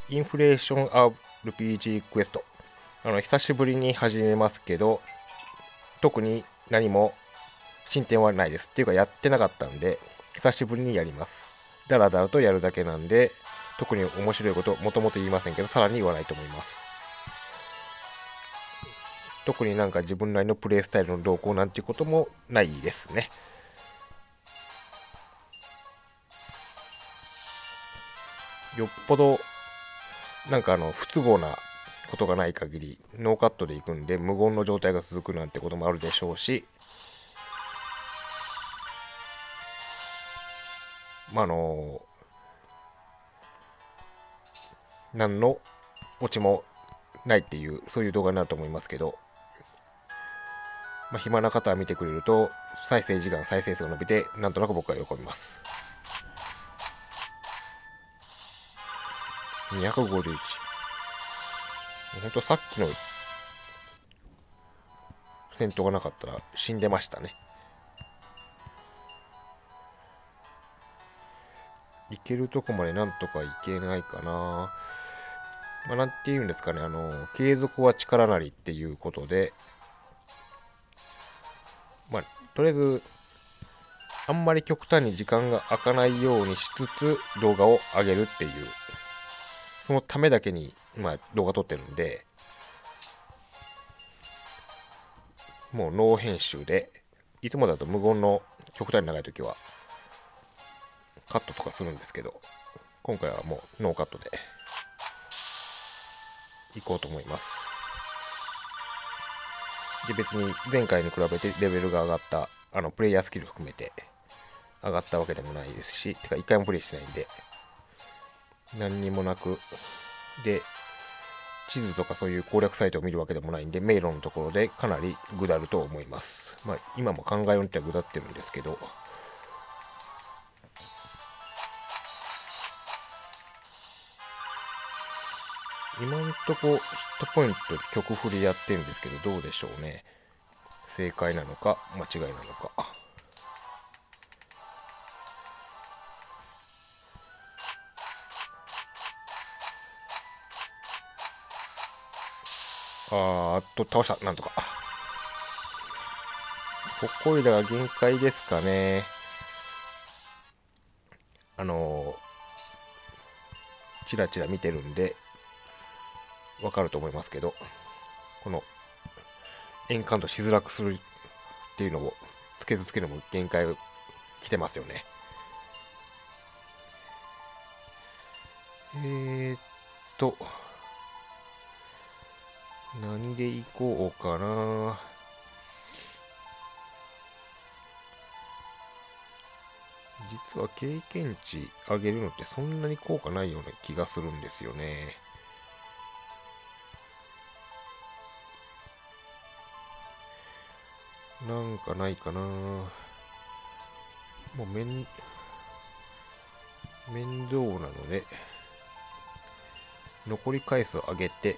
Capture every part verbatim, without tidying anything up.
インフレーション アールピージー クエスト。あの久しぶりに始めますけど、特に何も進展はないです。っていうかやってなかったんで、久しぶりにやります。だらだらとやるだけなんで、特に面白いこともともと言いませんけど、さらに言わないと思います。特になんか自分なりのプレイスタイルの動向なんていうこともないですね。よっぽどなんかあの不都合なことがない限りノーカットでいくんで、無言の状態が続くなんてこともあるでしょうし、まああの何のオチもないっていう、そういう動画になると思いますけど、まあ、暇な方は見てくれると再生時間再生数が伸びて、なんとなく僕は喜びます。にひゃくごじゅういち。ほんとさっきの戦闘がなかったら死んでましたね。いけるとこまでなんとかいけないかな。まあ、なんて言うんですかね、あの継続は力なりっていうことで、まあとりあえずあんまり極端に時間が空かないようにしつつ動画を上げるっていう、そのためだけに今動画撮ってるんで、もうノー編集で、いつもだと無言の極端に長い時はカットとかするんですけど、今回はもうノーカットでいこうと思います。で、別に前回に比べてレベルが上がった、あのプレイヤースキル含めて上がったわけでもないですし、てか一回もプレイしてないんで何にもなく、で地図とかそういう攻略サイトを見るわけでもないんで、迷路のところでかなりぐだると思います。まあ今も考えようによってはぐだってるんですけど、今んとこヒットポイント曲振りやってるんですけど、どうでしょうね。正解なのか間違いなのか。あーっと倒した。なんとか。ここいらが限界ですかね。あのー、チラチラ見てるんでわかると思いますけど、このエンカウントしづらくするっていうのをつけずつけるのも限界来てますよね。えーっと何でいこうかな。実は経験値上げるのってそんなに効果ないような気がするんですよね。なんかないかな。もう面面倒なので残り回数を上げて、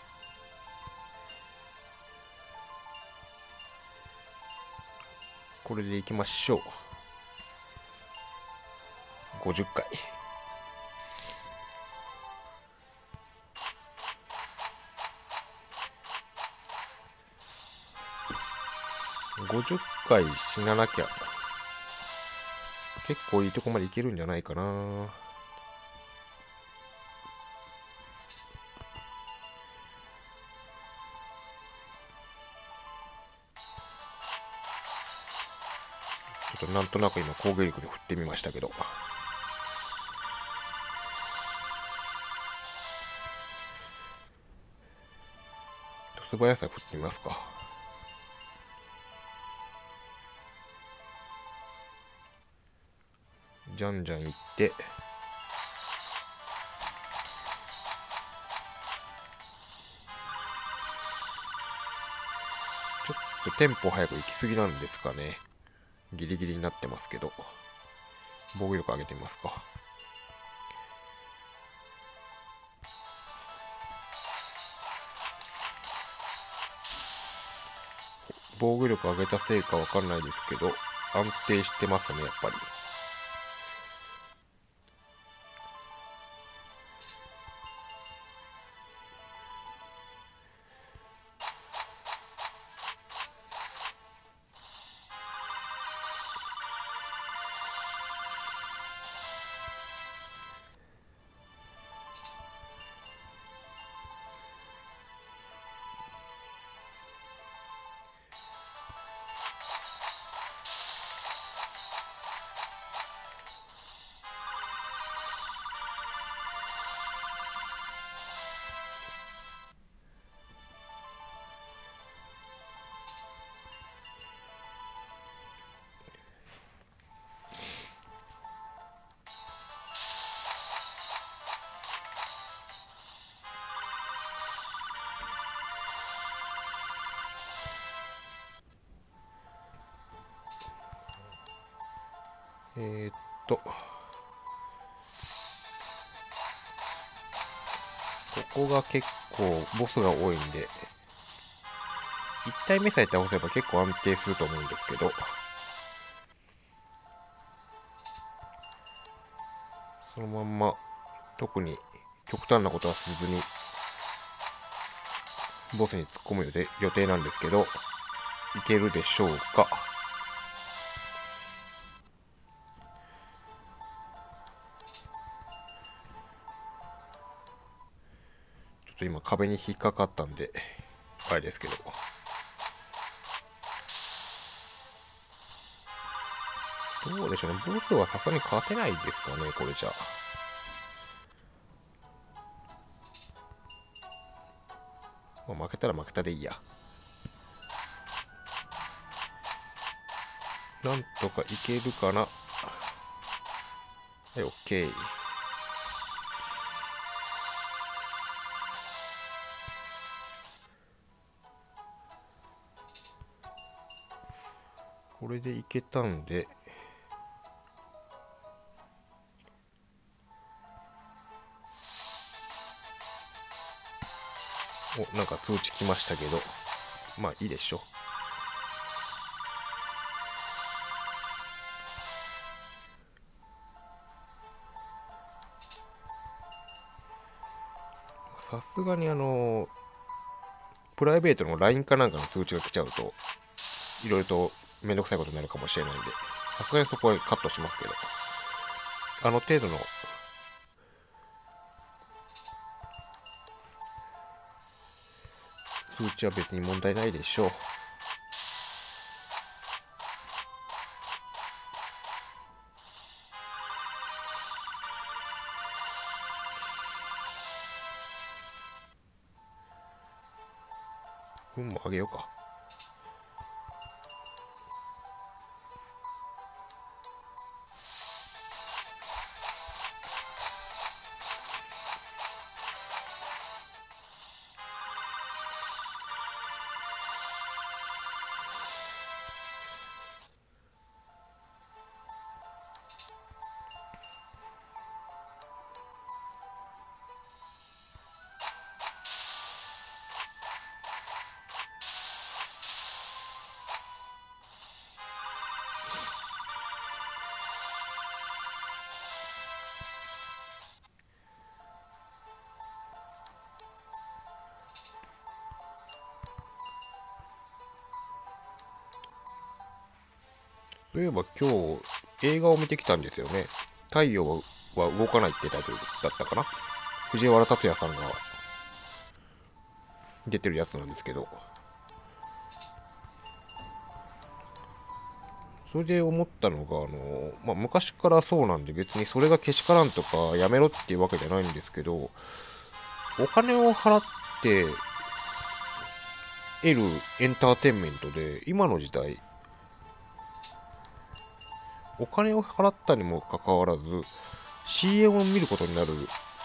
これでいきましょう。ごじゅっかい。ごじゅっかい死ななきゃ結構いいとこまでいけるんじゃないかな。ちょっとなんとなく今攻撃力で振ってみましたけど、素早さ振ってみますか。じゃんじゃんいって、ちょっとテンポ早く行き過ぎなんですかね。ギリギリになってますけど、防御力上げてみますか。防御力上げたせいかわかんないですけど安定してますね、やっぱり。 えー、っとここが結構ボスが多いんで、いち体目さえ倒せば結構安定すると思うんですけど、そのまんま特に極端なことはせずにボスに突っ込む予定予定なんですけど、いけるでしょうか。ちょっと今壁に引っかかったんであれですけど、どうでしょうね。ボスはさすがに勝てないですかね、これじゃ。まあ、負けたら負けたでいいや。なんとかいけるかな。はい、オッケー。これでいけたんで、お、なんか通知来ましたけど、まあいいでしょう。さすがにあのプライベートの ライン かなんかの通知が来ちゃうといろいろとめんどくさいことになるかもしれないんで、さすがにそこはカットしますけど、あの程度の通知は別に問題ないでしょう。運もあげようか。そういえば今日映画を見てきたんですよね。太陽は動かないってタイトルだったかな。藤原竜也さんが出てるやつなんですけど、それで思ったのが、あの、まあ、昔からそうなんで別にそれがけしからんとかやめろっていうわけじゃないんですけど、お金を払って得るエンターテインメントで今の時代お金を払ったにもかかわらず シーエム を見ることになるもの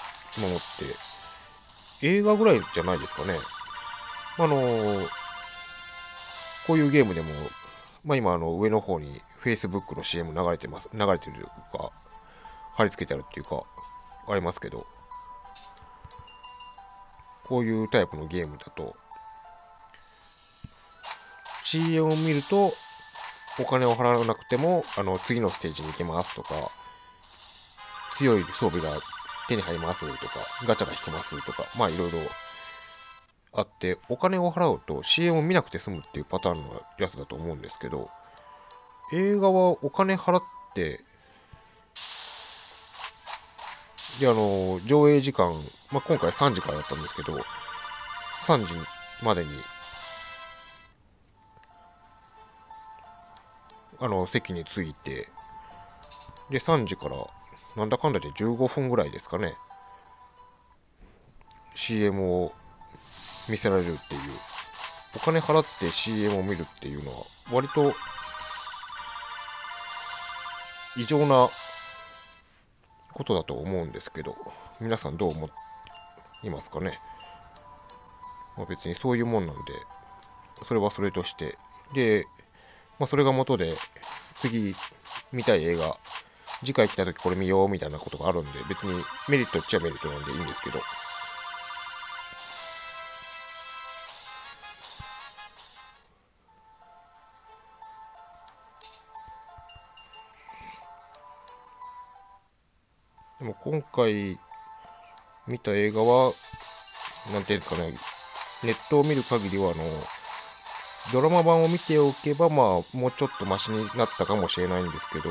って映画ぐらいじゃないですかね。あのこういうゲームでも、まあ、今あの上の方に Facebook の シーエム 流れてます流れてるというか貼り付けてあるっていうかありますけど、こういうタイプのゲームだと シーエム を見るとお金を払わなくてもあの次のステージに行けますとか、強い装備が手に入りますとか、ガチャが引けますとか、まあいろいろあって、お金を払うと シーエム を見なくて済むっていうパターンのやつだと思うんですけど、映画はお金払ってで、あの上映時間、まあ、今回さんじからだったんですけど、さんじまでにあの席に着いて、でさんじからなんだかんだでじゅうごふんぐらいですかね、 シーエム を見せられるっていう、お金払って シーエム を見るっていうのは割と異常なことだと思うんですけど、皆さんどう思いますかね。まあ、別にそういうもんなんで、それはそれとして、で、まあ、それが元で次見たい映画次回来た時これ見ようみたいなことがあるんで、別にメリットっちゃメリットなんでいいんですけど、でも今回見た映画はなんていうんですかね、ネットを見る限りはあのドラマ版を見ておけばまあもうちょっとマシになったかもしれないんですけど、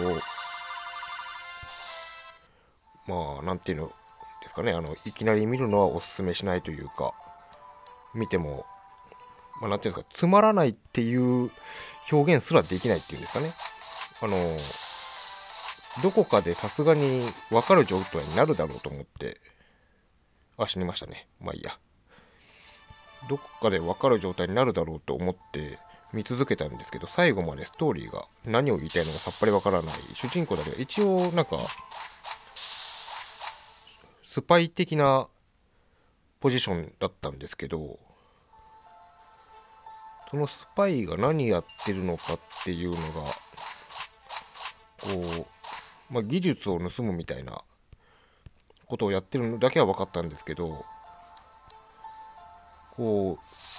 まあなんていうのですかね、あのいきなり見るのはおすすめしないというか、見てもまあなんていうんですか、つまらないっていう表現すらできないっていうんですかね、あのどこかでさすがに分かる状態になるだろうと思って、あ、死にましたね。まあいいや。どこかで分かる状態になるだろうと思って見続けたんですけど、最後までストーリーが何を言いたいのかさっぱり分からない。主人公たちが一応なんかスパイ的なポジションだったんですけど、そのスパイが何やってるのかっていうのがこう、まあ、技術を盗むみたいなことをやってるのだけは分かったんですけど、こ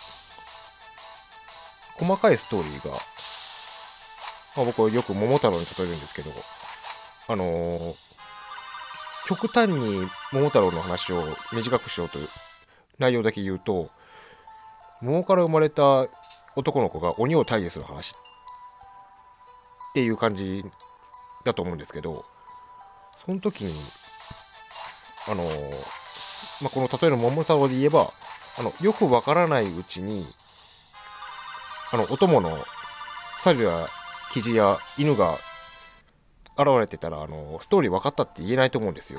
う細かいストーリーが、まあ、僕はよく桃太郎に例えるんですけど、あのー、極端に桃太郎の話を短くしようという内容だけ言うと、桃から生まれた男の子が鬼を退治する話っていう感じだと思うんですけど、その時にあのーまあ、この例えの桃太郎で言えば、あのよくわからないうちにあのお供の猿やキジや犬が現れてたら、あのストーリー分かったって言えないと思うんですよ。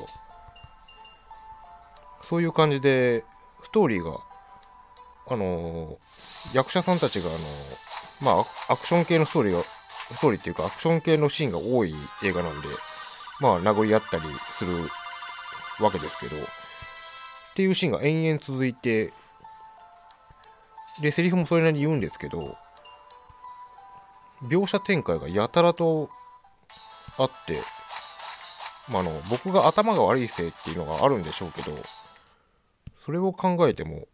そういう感じでストーリーがあの役者さんたちがあのまあアクション系のストーリーがストーリーっていうかアクション系のシーンが多い映画なんで、まあ殴り合ったりするわけですけど、っていうシーンが延々続いて、でセリフもそれなりに言うんですけど、描写展開がやたらとあって、まあ、あの僕が頭が悪いせいっていうのがあるんでしょうけど、それを考えても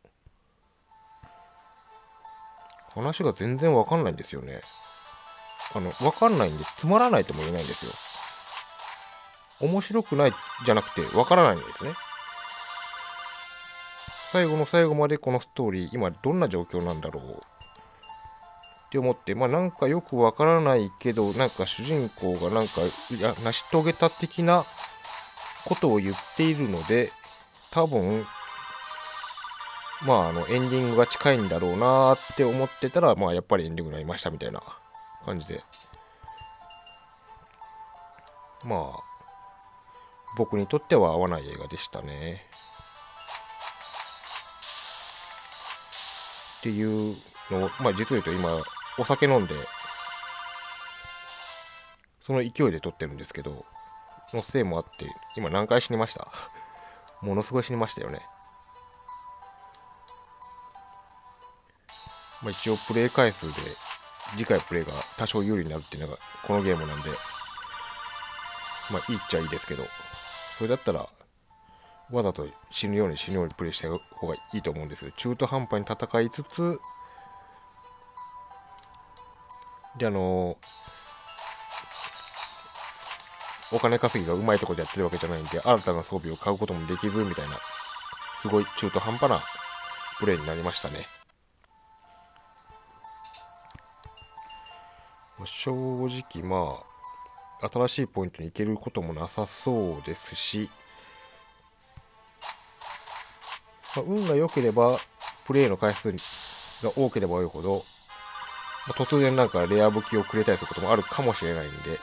話が全然わかんないんですよね。あのわかんないんでつまらないとも言えないんですよ。面白くないじゃなくてわからないんですね。最後の最後までこのストーリー今どんな状況なんだろうって思って、まあなんかよくわからないけど、なんか主人公がなんかや成し遂げた的なことを言っているので、多分まああのエンディングが近いんだろうなって思ってたら、まあやっぱりエンディングになりましたみたいな感じで、まあ僕にとっては合わない映画でしたねっていうのを、まあ実を言うと今お酒飲んでその勢いで撮ってるんですけど、そのせいもあって今何回死にましたものすごい死にましたよね。まあ、一応プレイ回数で次回プレイが多少有利になるっていうのがこのゲームなんで、まあいいっちゃいいですけど、それだったらわざと死ぬように死ぬようにプレイした方がいいと思うんですけど、中途半端に戦いつつで、あのお金稼ぎがうまいところでやってるわけじゃないんで、新たな装備を買うこともできずみたいな、すごい中途半端なプレイになりましたね。正直まあ新しいポイントに行けることもなさそうですし、まあ、運が良ければプレイの回数が多ければ多いほど、まあ、突然なんかレア武器をくれたりすることもあるかもしれないんで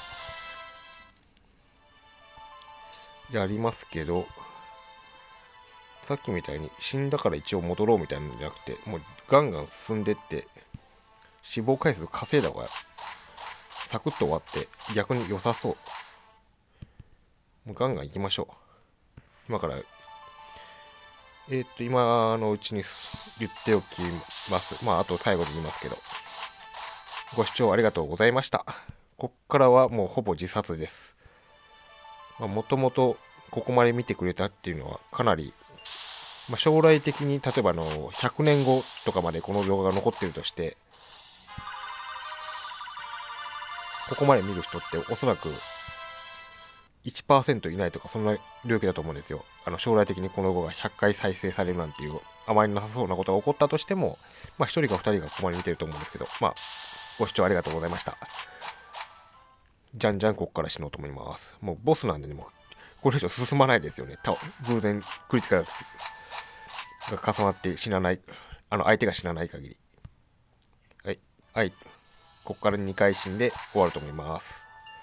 やりますけど、さっきみたいに死んだから一応戻ろうみたいなのじゃなくて、もうガンガン進んでって死亡回数稼いだ方がサクッと終わって逆に良さそう。もうガンガン行きましょう。今からえー、っと今のうちに言っておきます。まああと最後に言いますけど、ご視聴ありがとうございました。こっからはもうほぼ自殺です。 もともとここまで見てくれたっていうのはかなり、まあ、将来的に例えばのひゃくねんごとかまでこの動画が残ってるとして、ここまで見る人っておそらく いちパーセント いないとか、そんな領域だと思うんですよ。あの将来的にこの動画がひゃっかい再生されるなんていうあまりなさそうなことが起こったとしても、まあひとりかふたりがここまで見てると思うんですけど、まあご視聴ありがとうございました。じゃんじゃんここから死のうと思います。もうボスなんでね、もうこれ以上進まないですよね。た偶然クリティカルが重なって死なない、あの相手が死なない限り。はい、はい、ここからにかい死んで終わると思います。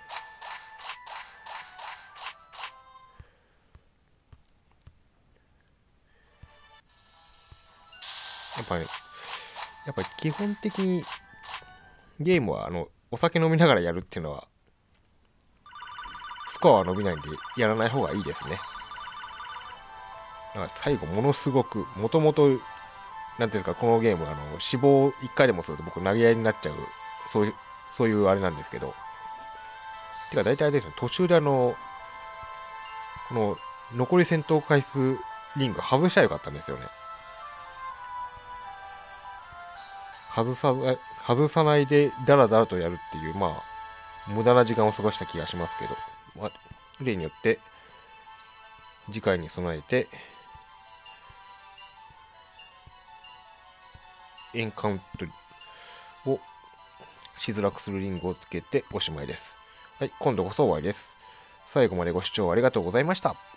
やっぱり、ね、やっぱり基本的にゲームはあのお酒飲みながらやるっていうのはスコアは伸びないんでやらない方がいいですね。だから最後ものすごくもともとなんていうんですか、このゲームあの死亡いっかいでもすると僕投げ合いになっちゃう、そういうそういうあれなんですけど、てか大体ですね、途中であのこの残り戦闘回数リング外しちゃよかったんですよね。外さ外さないでダラダラとやるっていう、まあ無駄な時間を過ごした気がしますけど、まあ、例によって次回に備えてエンカウントをしづらくするリングをつけておしまいです。はい、今度こそ終わりです。最後までご視聴ありがとうございました。